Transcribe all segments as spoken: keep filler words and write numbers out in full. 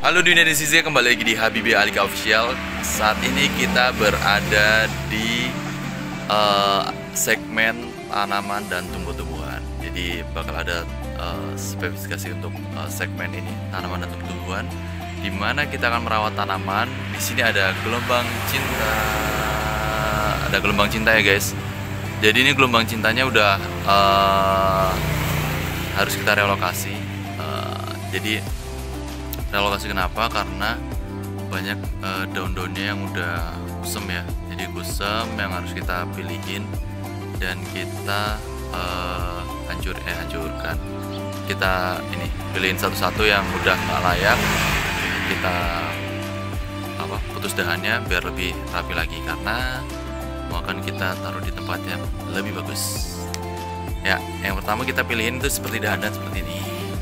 Halo dunia netizen, kembali lagi di Habibie Alika Official. Saat ini kita berada di uh, segmen tanaman dan tumbuh-tumbuhan. Jadi bakal ada uh, spesifikasi untuk uh, segmen ini, tanaman dan tumbuh-tumbuhan, di mana kita akan merawat tanaman. Di sini ada gelombang cinta, ada gelombang cinta ya guys. Jadi ini gelombang cintanya udah uh, harus kita relokasi. Uh, jadi relokasi kenapa? Karena banyak uh, daun-daunnya yang udah kusam ya. Jadi kusam yang harus kita pilihin dan kita uh, hancur eh hancurkan. Kita ini pilihin satu-satu yang udah nggak layak. Kita apa putus dahannya biar lebih rapi lagi, karena mau akan kita taruh di tempat yang lebih bagus. Ya, yang pertama kita pilihin itu seperti dahan-dahan seperti ini.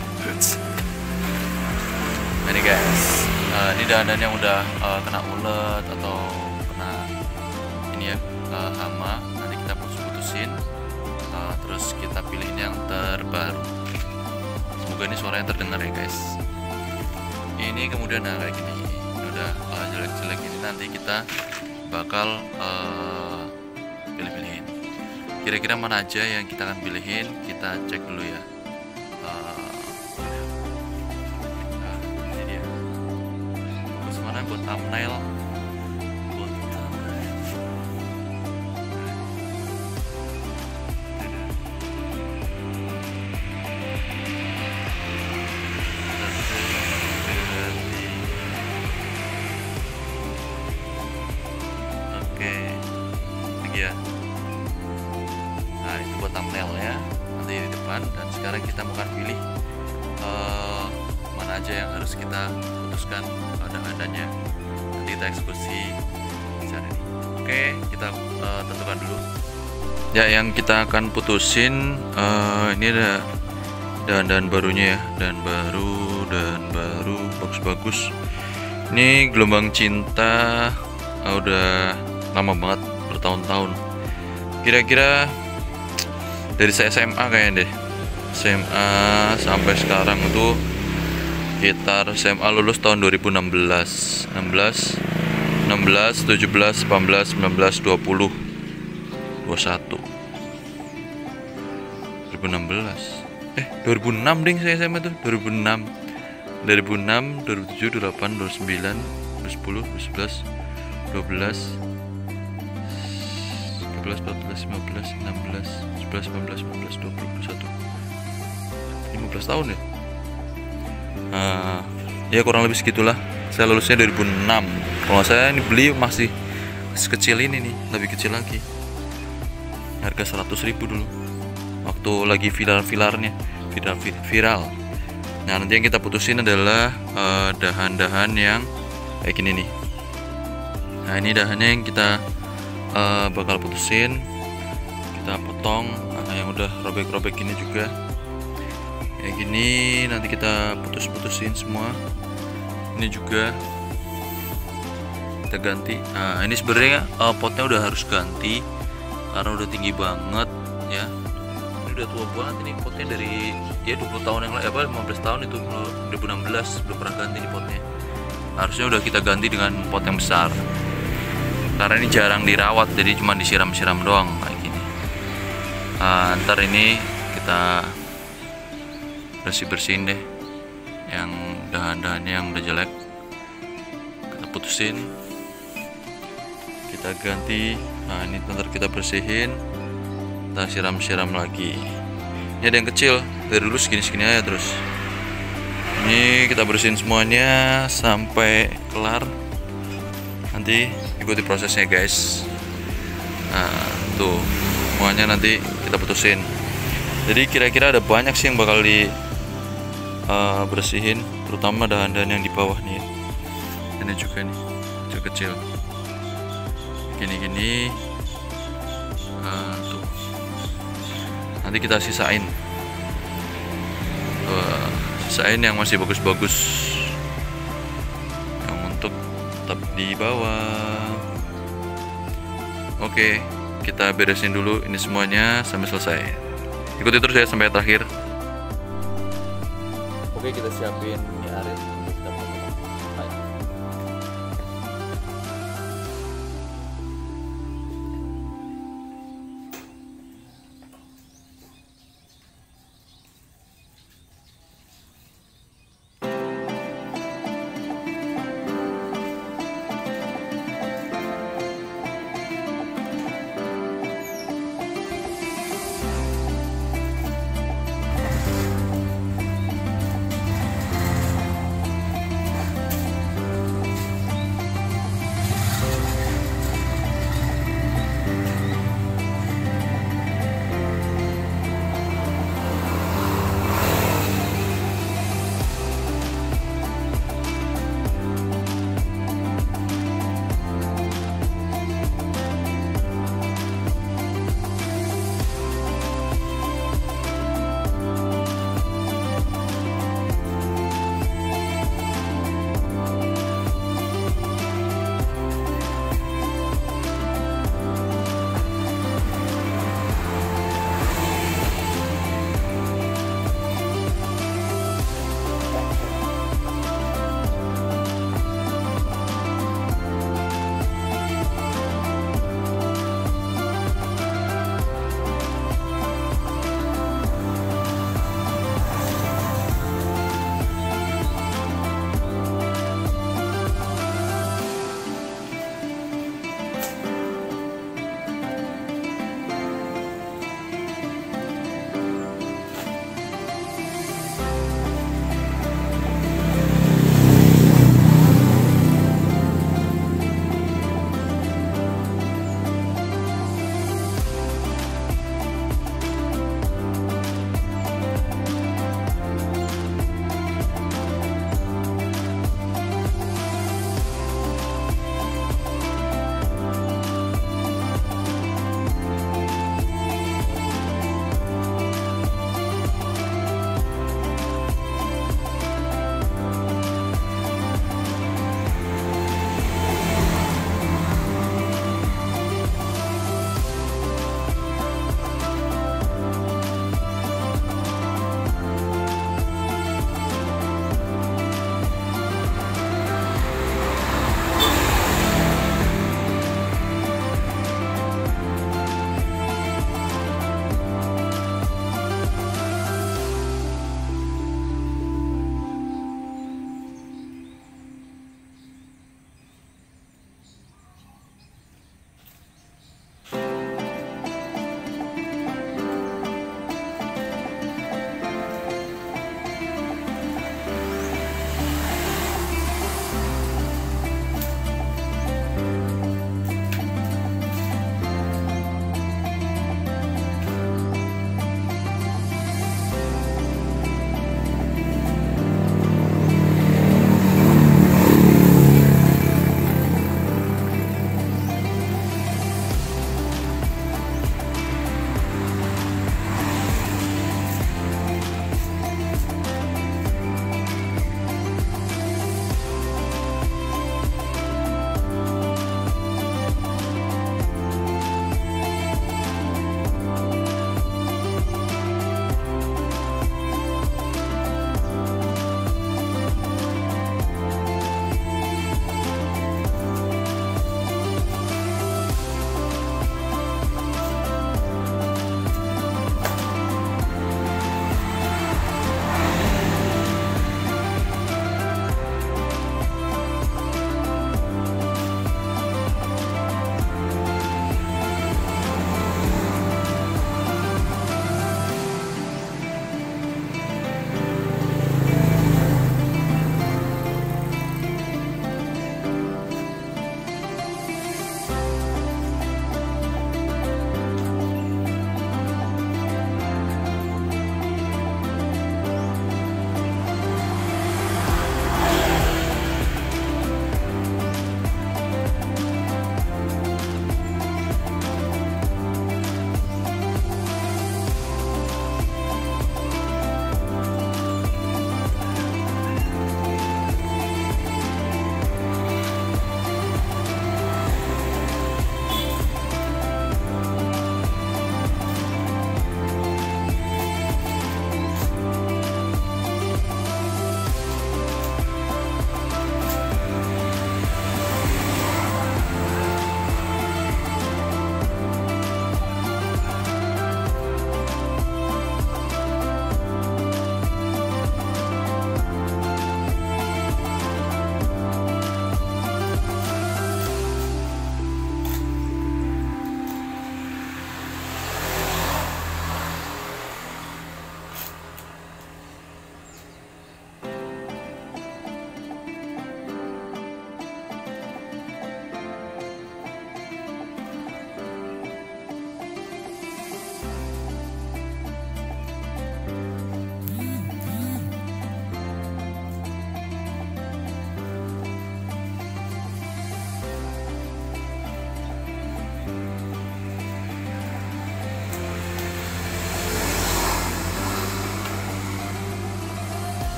Nah, ini guys, uh, ini dahan-dahan yang udah uh, kena ulet atau kena ini ya uh, hama, nanti kita putus-putusin, uh, terus kita pilihin yang terbaru. Semoga ini suaranya terdengar ya guys. Ini kemudian nah kayak gini, ini udah uh, jelek-jelek ini nanti kita bakal uh, pilih-pilihin. Kira-kira mana aja yang kita akan pilihin, kita cek dulu ya. Buat thumbnail, buat thumbnail. Oke, lagi ya. Nah itu buat thumbnail ya, nanti di depan. Dan sekarang kita akan pilih uh, mana aja yang harus kita putuskan pada adanya, nanti kita eksekusi cara ini. Oke, kita uh, tentukan dulu ya yang kita akan putusin. Uh, ini ada dahan-dahan barunya ya, dan baru dan baru bagus-bagus. Ini gelombang cinta, uh, udah lama banget, bertahun-tahun, kira-kira dari saya S M A kayaknya deh, S M A sampai sekarang tuh sekitar S M A lulus tahun dua ribu enam belas, enam belas, enam belas, tujuh belas, delapan belas, sembilan belas, dua puluh, dua puluh satu, dua ribu enam belas, eh dua ribu enam ding saya S M A tuh, dua ribu enam, dua ribu enam, dua ribu tujuh, dua ribu delapan, dua ribu sembilan, dua ribu sepuluh, dua ribu sebelas, dua belas, tiga belas, empat belas, lima belas, enam belas, sebelas, delapan belas, sembilan belas, dua puluh, dua puluh satu, lima belas tahun ya. Uh, ya kurang lebih segitulah. Saya lulusnya dua ribu enam. Kalau saya ini beli masih sekecil ini nih, lebih kecil lagi. Harga seratus ribu dulu. Waktu lagi viral-vilarnya, viral viral. Nah, nanti yang kita putusin adalah uh, dahan-dahan yang kayak gini nih. Nah, ini dahannya yang kita uh, bakal putusin. Kita potong uh, yang udah robek-robek gini juga. Kayak gini nanti kita putus-putusin semua. Ini juga kita ganti. Nah ini sebenarnya uh, potnya udah harus ganti karena udah tinggi banget ya. Ini udah tua banget ini potnya, dari ya dua puluh tahun yang lalu, apa lima belas tahun itu, dua ribu enam belas belum pernah ganti nih potnya. Harusnya udah kita ganti dengan pot yang besar, karena ini jarang dirawat, jadi cuma disiram-siram doang kayak gini. Nah, ntar ini kita bersih-bersihin deh yang dahan-dahannya yang udah jelek, kita putusin, kita ganti. Nah ini ntar kita bersihin, kita siram-siram lagi. Ini ada yang kecil, dari dulu segini-segini aja terus. Ini kita bersihin semuanya sampai kelar, nanti ikuti prosesnya guys. Nah tuh semuanya nanti kita putusin. Jadi kira-kira ada banyak sih yang bakal di Uh, bersihin, terutama dahan-dahan yang di bawah nih. Ini juga nih, kecil-kecil, gini-gini. Uh, tuh, nanti kita sisain, uh, sisain yang masih bagus-bagus, yang untuk tetap di bawah. Oke, kita beresin dulu ini semuanya sampai selesai. Ikuti terus ya sampai terakhir. Oke, kita siapin ini aren untuk kita potong.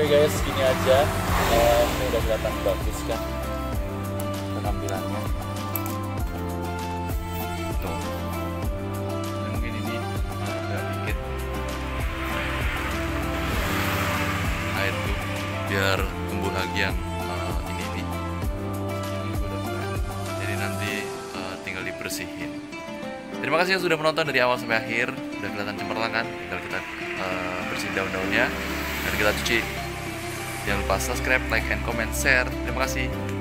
guys, segini aja. Uh, ini udah kelihatan bagus kan penampilannya. Tuh. Dan mungkin ini agak dikit air tuh biar tumbuh lagi yang uh, ini nih. Ini udah keren. Jadi nanti uh, tinggal dibersihin. Terima kasih yang sudah menonton dari awal sampai akhir. Udah kelihatan cemerlang kan? Tinggal kita uh, bersihin daun-daunnya dan kita cuci. Jangan lupa subscribe, like, and comment, share. Terima kasih.